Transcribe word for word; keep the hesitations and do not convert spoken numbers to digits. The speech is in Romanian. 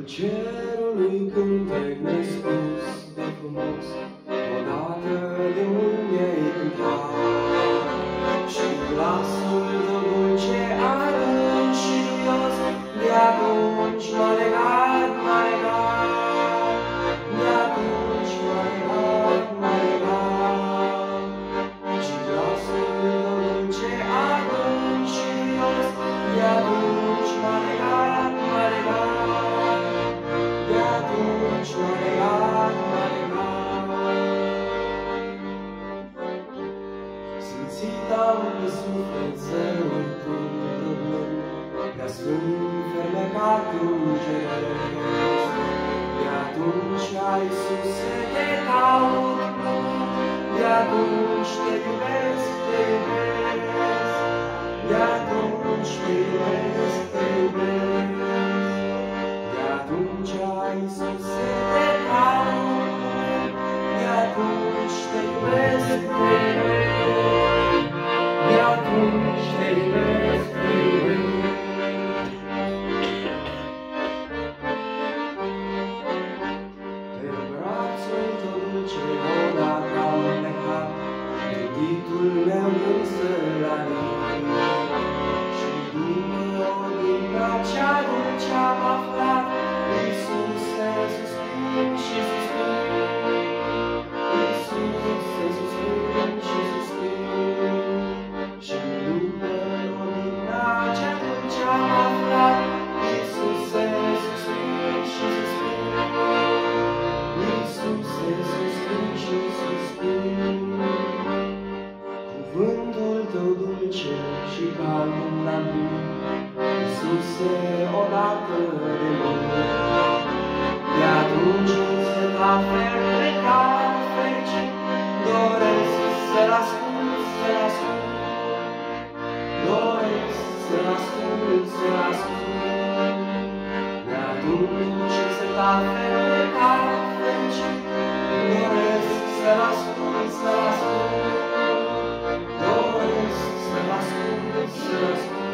cerului cântec nespus de frumos, odată de mult mi-ai cântat. Și glasul tău dulce, adânc și duios, de atunci m-a legat, m-a legat. De atunci m-a legat, m-a legat. Și glasul tău dulce, adânc și duios, de atunci m-a legat, m-a legat. De atunci m-a legat, m-a legat. Simțit am pe suflet sărutul tău blând, prea sfânt fermecat îngeresc. De atunci, Iisuse, te caut mult, de atunci te iubesc, te iubesc. De atunci te iubesc, te iubesc. De atunci, Iisuse, te caut mult, de atunci te iubesc, te iubesc. De atunci te iubesc, te iubesc. Pe brațul tău dulce odată am plecat, gânditul meu însă la nimic. Și după odihna cea dulce am aflat, Iisuse, suspin și suspin. Iisuse, suspin și suspin. Și după odihna cea dulce am aflat, Iisuse, suspin și suspin. Iisuse, suspin și suspin. Cuvântul tău dulce și calm n-am primit, Iisuse, odată de mult. De atunci se va fermecat fericit, doresc să-l ascult, să-l ascult. Doresc să-l ascult, să-l ascult. De atunci se va fermecat fericit, doresc să-l ascult, să-l ascult. Doresc să-l ascult, să-l ascult.